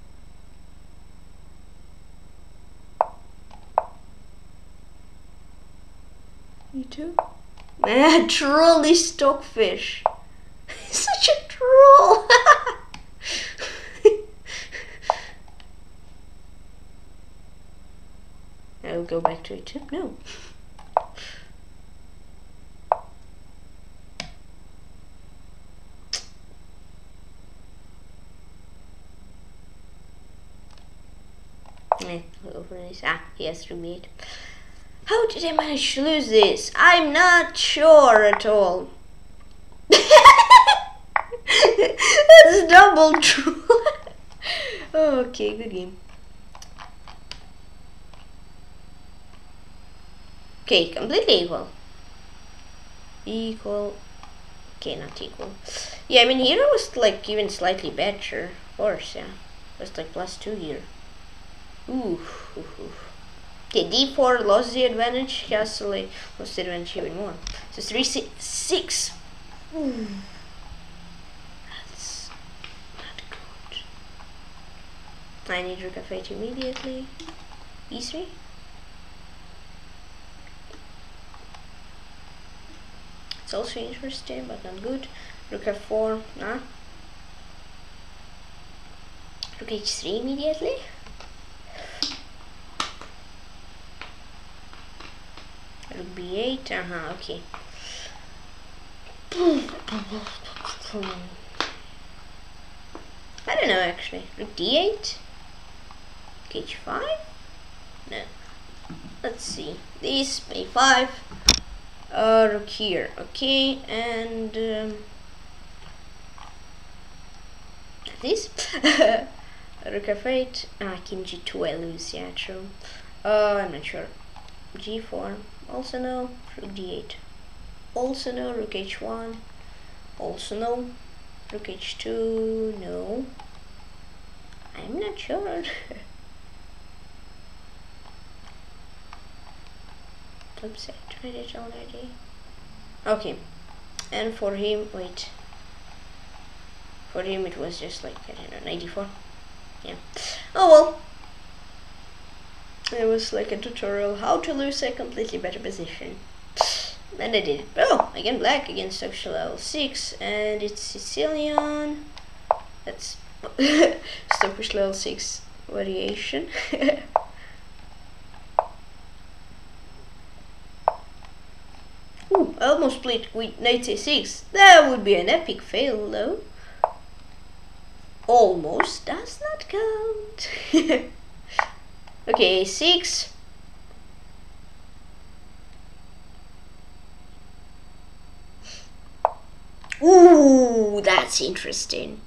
You too? Ah, trolly Stockfish. Such a troll. I'll go back to it. No. Eh, over this. Ah, he has to meet. How did I manage to lose this? I'm not sure at all. That's double true. Okay, good game. Okay, completely equal. Equal. Okay, not equal. Yeah, I mean here I was like even slightly better. Of course, yeah. It was like plus two here. Ooh. Ooh, ooh. Okay, d four lost the advantage. Castle lost the advantage even more. So three six six. Ooh. That's not good. I need rook f eight immediately. e three. It's also interesting, but not good. Rook f four. Nah. Rook h three immediately. Rook b eight. Uh huh. Okay. I don't know actually. Rook d eight. Rook h five. No. Let's see. This a five. Uh, rook here. Okay, and um, this. Rook f eight. Ah, king g two. I lose. Yeah, true. Uh, I'm not sure. g four. Also no. Rook d eight. Also no. Rook h one. Also no. Rook h two. No. I'm not sure. Oops, I tried it already. Okay. And for him, wait. For him it was just like, I don't know, ninety-four. Yeah. Oh well. It was like a tutorial how to lose a completely better position. And I did it. Oh, again black against Stockfish level six, and it's Sicilian. That's Stockfish level six variation. Ooh, I almost played with knight a six. That would be an epic fail though. Almost does not count. Okay, a six. Ooh, that's interesting.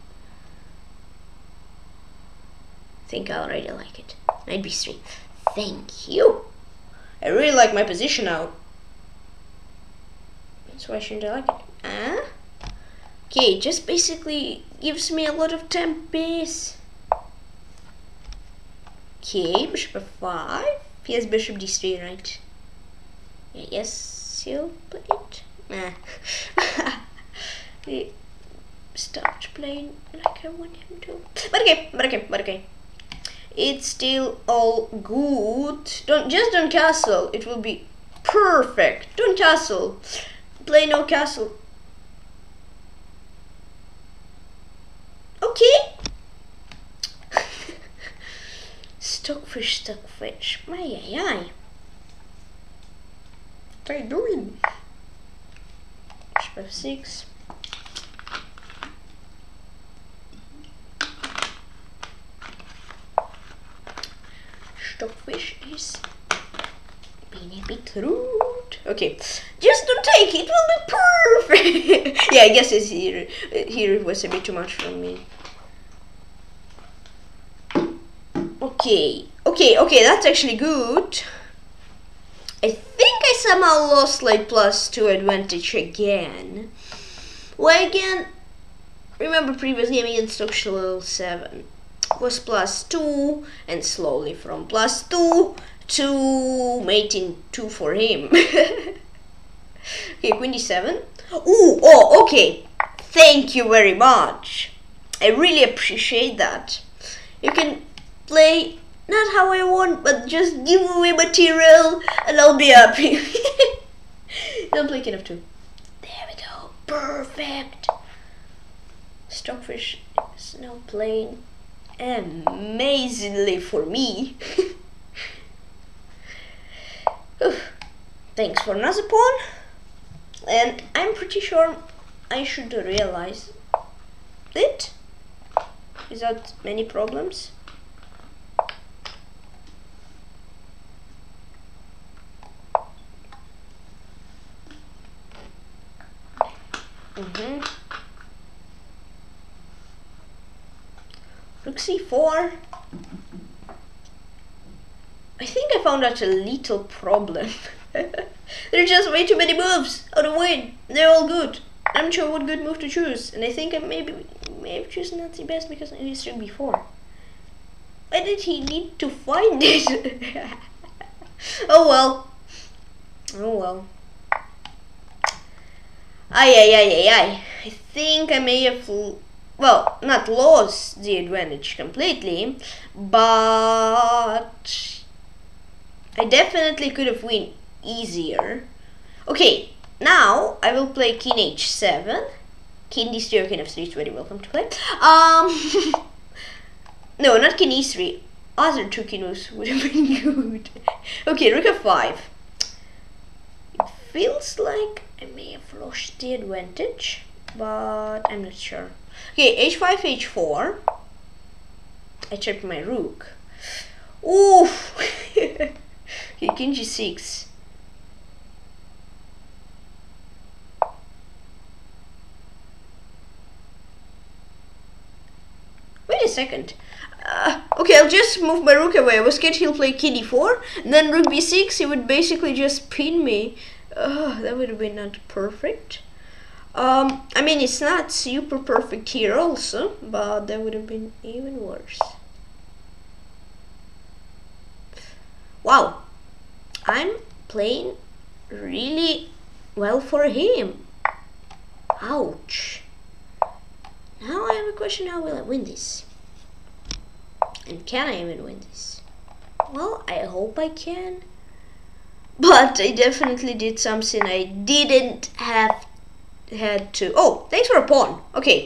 I think I already like it. Knight b three. Thank you. I really like my position now. That's why shouldn't I like it? Ah? Okay, it just basically gives me a lot of tempers. Okay, bishop f five. He has bishop d three, right? Yeah, yes, he'll play it. Nah. He stopped playing like I want him to. But okay, but okay, but okay. It's still all good. Don't just don't castle. It will be perfect. Don't castle. Play no castle. Okay. Stockfish, stockfish. My ay ay. What are you doing? Bishop f six. Stockfish is being a bit rude. Okay, just don't take it. It will be perfect. Yeah, I guess it's here. Here it was a bit too much for me. Okay, okay, okay. That's actually good. I think I somehow lost like plus two advantage again. Well, again, remember previous game against Stockfish seven was plus two, and slowly from plus two to mating two for him. Okay, queen d seven. Ooh, oh, okay. Thank you very much. I really appreciate that. You can play not how I want, but just give away material and I'll be happy. Don't play king f two. There we go. Perfect. Stockfish is now playing amazingly for me. Thanks for another pawn. And I'm pretty sure I should realize it without many problems. Mm-hmm. Rook c four. I think I found out a little problem. There are just way too many moves how to win. They're all good. I'm not sure what good move to choose, and I think I maybe may have chosen not the best because I used it before. Why did he need to find it? Oh well. Oh well. Ay ay ay ay ay. I think I may have, well, not lost the advantage completely, but I definitely could have won easier. Okay, now I will play king h seven. King d three or king f three is very welcome to play. Um, no, not king e three. Other two king moves would have been good. Okay, rook f five. It feels like I may have lost the advantage, but I'm not sure. Okay, h five, h four. I checked my rook. Oof. Okay, king g six. Wait a second. Uh, okay, I'll just move my rook away. I was scared he'll play king d four, and then rook b six. He would basically just pin me. Uh, that would have been not perfect. Um, I mean, it's not super perfect here also, but that would have been even worse. Wow, I'm playing really well for him. Ouch. Now I have a question, how will I win this? And can I even win this? Well, I hope I can. But I definitely did something I didn't have had to. Oh, thanks for a pawn. Okay.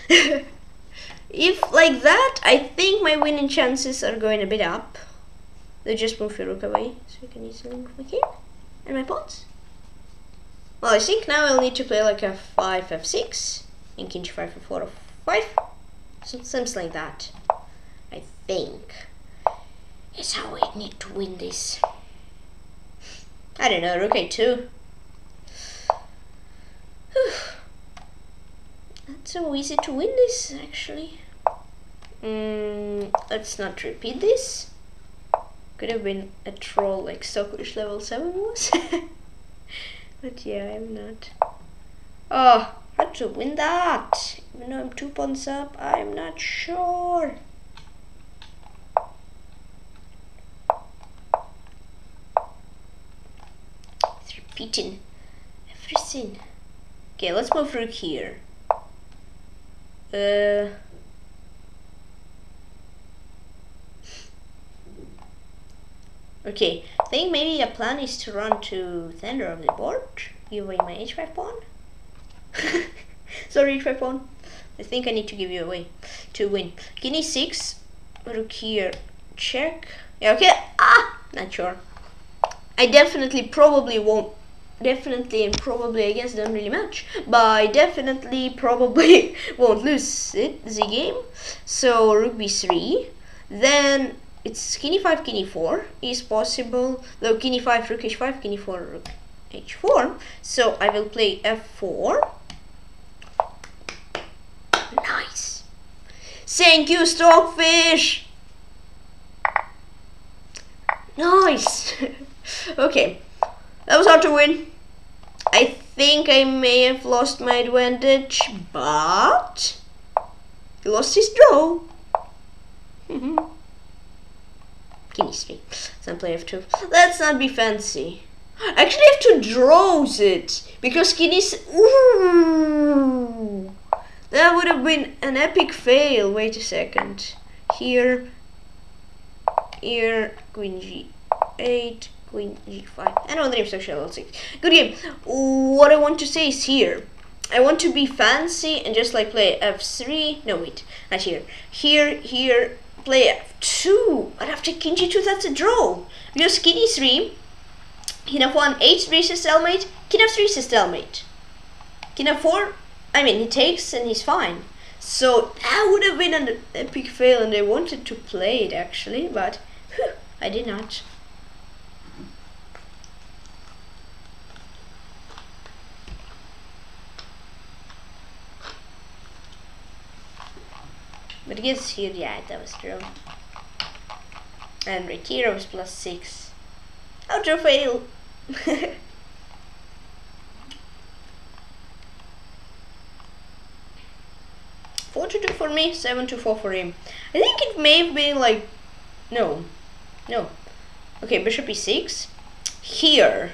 If like that, I think my winning chances are going a bit up. They just move your rook away, so you can easily move my king and my pawns. Well, I think now I'll need to play like f five, f six, and king g five, f four, f five. So something like that, I think. is how we need to win this. I don't know, rook a two. Not so easy to win this, actually. Mm, let's not repeat this. Could have been a troll like Stockfish level seven was. But yeah, I'm not. Oh, how to win that? Even though I'm two pawns up, I'm not sure. It's repeating everything. Okay, let's move rook here. Uh, okay, I think maybe a plan is to run to center of the board, give away my h five pawn. Sorry, h five pawn. I think I need to give you away to win. King e six, rook here, check. Yeah, okay. Ah, not sure. I definitely probably won't. Definitely and probably, I guess, don't really match, but I definitely probably won't lose it the game. So rook b three, then it's king e five, king e four is possible. Though king e five, rook h five, king e four, rook h four. So I will play f four. Nice. Thank you, Stockfish. Nice. Okay. That was hard to win. I think I may have lost my advantage, but he lost his draw. Mm-hmm. King e three. Let's play f two. Let's not be fancy. Actually, I have two draws it because king is. Ooh, that would have been an epic fail. Wait a second. Here, here, queen g eight. Queen g five. I know the name's actually L six. Good game. What I want to say is here. I want to be fancy and just like play f three. No, wait. Not here. Here, here. Play f two. But after king g two, that's a draw. Because king e three, king f one, h three is a stalemate. King f three is a stalemate. King f four, I mean, he takes and he's fine. So that would have been an epic fail and I wanted to play it actually, but whew, I did not. But I guess here, yeah, that was true. And right here I was plus six. Outro fail! four to two for me, seven to four for him. I think it may have been like, no, no. Okay, bishop e six. Here.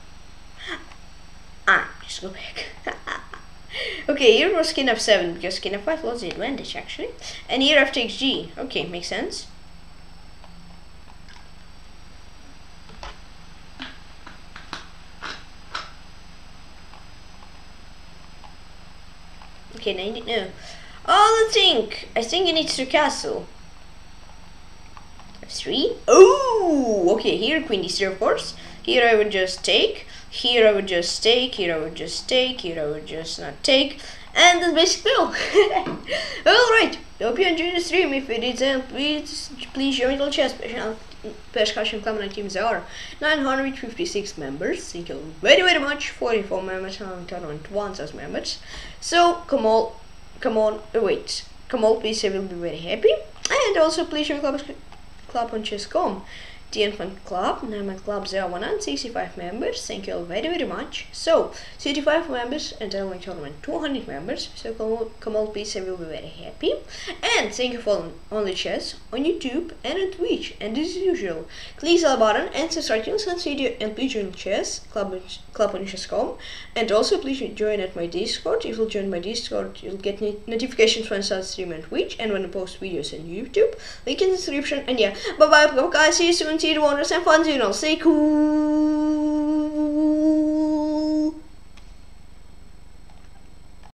Ah, just go back. Okay, here was king f seven because king f five lost the advantage actually. And here f takes g. Okay, makes sense. Okay, ninety, no. Oh, let's think. I think it needs to castle. f three. Oh, okay, here queen d three of course. Here I would just take. Here I would just take, here I would just take, here I would just not take, and that's basically all. Alright, hope you enjoyed the stream. If you did, uh, please, please join the chess special. Percussion Club and teams are nine hundred fifty-six members. Thank you very very much. forty-four members and tournament one thousand members. So come on, come on, uh, wait, come on, please, I will be very happy. And also please join Club, club on chess dot com. The Infant Club, and I'm at Club zero one hundred sixty-five members. Thank you all very very much. So thirty-five members and only tournament two hundred members. So come on, come on please, I will be very happy. And thank you for only chess on YouTube and on Twitch. And as usual, click the button and subscribe to this video and please join chess club club on chess dot com. And also please join at my Discord. If you join my Discord, you'll get notifications when I start streaming on Twitch and when I post videos on YouTube. Link in the description. And yeah, bye bye guys. See you soon. See you wonders and fun. You know, stay cool.